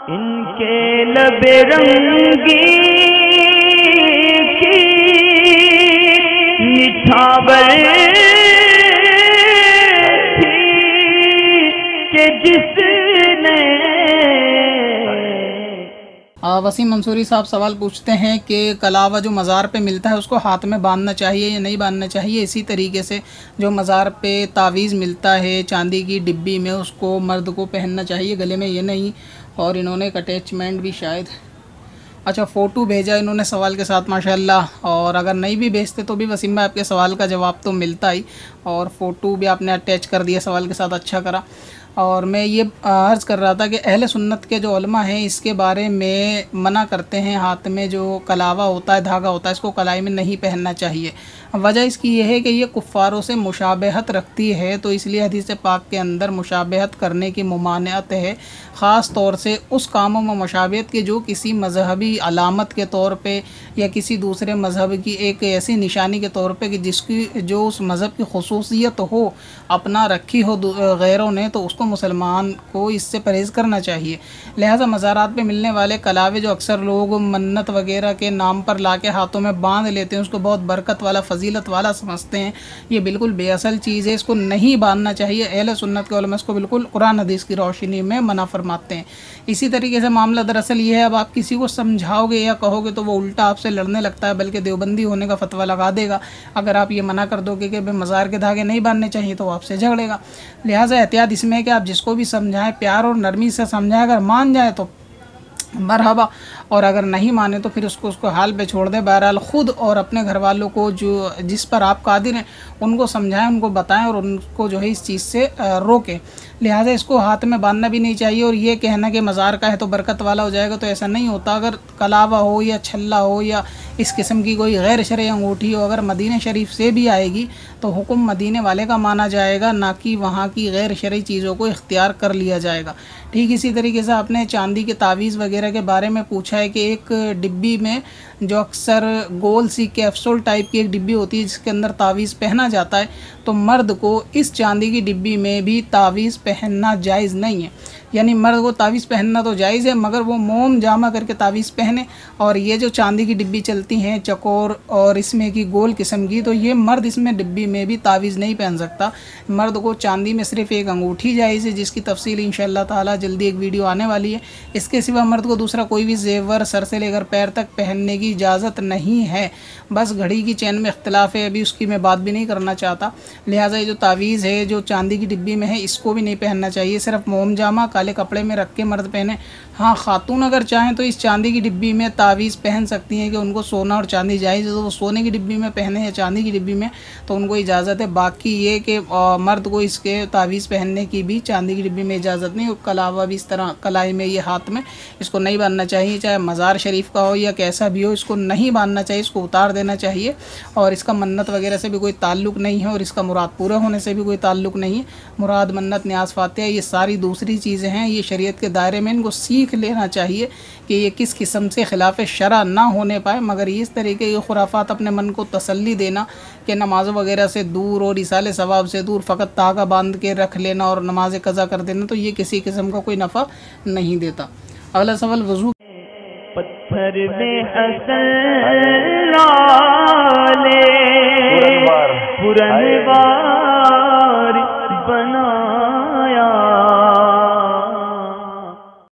इनके लबे रंगी की निछावर थी कि जिसने। वसीम मंसूरी साहब सवाल पूछते हैं कि कलावा जो मज़ार पे मिलता है उसको हाथ में बांधना चाहिए या नहीं बांधना चाहिए। इसी तरीके से जो मज़ार पे तावीज़ मिलता है चांदी की डिब्बी में उसको मर्द को पहनना चाहिए गले में, ये नहीं। और इन्होंने एक अटैचमेंट भी शायद अच्छा फ़ोटो भेजा इन्होंने सवाल के साथ माशाल्लाह। और अगर नहीं भी भेजते तो भी वसीम भाई आपके सवाल का जवाब तो मिलता ही, और फ़ोटो भी आपने अटैच कर दिया सवाल के साथ, अच्छा करा। और मैं ये अर्ज़ कर रहा था कि अहले सुन्नत के जो उलमा हैं इसके बारे में मना करते हैं हाथ में जो कलावा होता है, धागा होता है, इसको कलाई में नहीं पहनना चाहिए। वजह इसकी यह है कि ये कुफ़ारों से मुशाबहत रखती है, तो इसलिए हदीस पाक के अंदर मुशाबहत करने की मुमानियत है। ख़ास तौर से उस कामों में मुशाबहत के जो किसी मज़हबी अलामत के तौर पे या किसी दूसरे मज़हब की एक ऐसी निशानी के तौर पे कि जिसकी जो उस मज़हब की ख़ुसूसियत हो अपना रखी हो गैरों ने, तो उसको मुसलमान को इससे परहेज़ करना चाहिए। लिहाजा मज़ारात पे मिलने वाले कलावे जो अक्सर लोग मन्नत वगैरह के नाम पर ला के हाथों में बांध लेते हैं, उसको बहुत बरकत वाला फजीलत वाला समझते हैं, ये बिल्कुल बेअसल चीज़ है, इसको नहीं बांधना चाहिए। अहले सुन्नत के उलमा इसको बिल्कुल कुरान हदीस की रोशनी में मना फरमाते हैं। इसी तरीके से मामला दरअसल ये है, अब आप किसी को समझाओगे या कहोगे तो वो उल्टा आपसे लड़ने लगता है, बल्कि देवबंदी होने का फतवा लगा देगा। अगर आप ये मना कर दोगे कि भाई मज़ार के धागे नहीं बांधने चाहिए तो आपसे झगड़ेगा। लिहाजा एहतियात इसमें है कि आप जिसको भी समझाएं प्यार और नरमी से समझाएं, अगर मान जाए तो मरहबा, और अगर नहीं माने तो फिर उसको हाल पे छोड़ दें। बहरहाल ख़ुद और अपने घर वालों को जो जिस पर आप कादिर हैं उनको समझाएं, उनको बताएं और उनको जो है इस चीज़ से रोकें। लिहाजा इसको हाथ में बांधना भी नहीं चाहिए। और ये कहना कि मज़ार का है तो बरकत वाला हो जाएगा, तो ऐसा नहीं होता। अगर कलावा हो या छल्ला हो या इस किस्म की कोई गैर शरई अंगूठी हो, अगर मदीना शरीफ से भी आएगी तो हुक्म मदीने वाले का माना जाएगा, ना कि वहाँ की गैर शरई चीज़ों को इख्तियार कर लिया जाएगा। ठीक इसी तरीके से आपने चांदी के तावीज़ वगैरह के बारे में पूछा है कि एक डिब्बी में जो अक्सर गोल सी कैप्सूल टाइप की एक डिब्बी होती है जिसके अंदर तावीज़ पहना जाता है, तो मर्द को इस चांदी की डिब्बी में भी तावीज़ पहनना जायज़ नहीं है। यानी मर्द को तावीज़ पहनना तो जायज़ है, मगर वो मोम जामा करके तावीज़ पहने। और ये जो चांदी की डिब्बी चलती हैं चकोर और इसमें की गोल किस्म की, तो ये मर्द इसमें डिब्बी में भी तावीज़ नहीं पहन सकता। मर्द को चांदी में सिर्फ़ एक अंगूठी जायज़ है, जिसकी तफसील इंशाअल्लाह ताला जल्दी एक वीडियो आने वाली है। इसके सिवा मर्द को दूसरा कोई भी जेवर सर से लेकर पैर तक पहनने की इजाज़त नहीं है। बस घड़ी की चैन में इख्तिलाफ़ है, अभी उसकी मैं बात भी नहीं करना चाहता। लिहाजा ये जो तावीज़ है जो चांदी की डिब्बी में है इसको भी नहीं पहनना चाहिए। सिर्फ मोम जामा काले कपड़े में रख के मर्द पहने। हाँ, खातून अगर चाहें तो इस चांदी की डिब्बी में तावीज़ पहन सकती हैं कि उनको सोना और चांदी जायज़ है, तो वो सोने की डिब्बी में पहने या चांदी की डिब्बी में तो उनको इजाज़त है। बाकी ये कि मर्द को इसके तावीज़ पहनने की भी चांदी की डिब्बी में इजाज़त नहीं। और कलावा भी इस तरह कलाई में ये हाथ में इसको नहीं बांधना चाहिए, चाहे मज़ार शरीफ का हो या कैसा भी हो, इसको नहीं बांधना चाहिए, इसको उतार देना चाहिए। और इसका मन्नत वगैरह से भी कोई ताल्लुक़ नहीं है और इसका मुराद पूरा होने से भी कोई ताल्लुक़ नहीं है। मुराद मन्नत न्याज़ फातिहा ये सारी दूसरी चीज़ें हैं, ये शरीयत के दायरे में इनको सीख लेना चाहिए कि ये किस किस्म से खिलाफ शरा ना होने पाए। मगर इस तरीके के खुराफात अपने मन को तसल्ली देना कि नमाज़ वगैरह से दूर और इसाले सवाब से दूर फ़कत तागा बांध के रख लेना और नमाज कज़ा कर देना, तो ये किसी किस्म का कोई नफ़ा नहीं देता। अगला सवाल वज़ू पत्थर में हसन लाले पुरनवार बना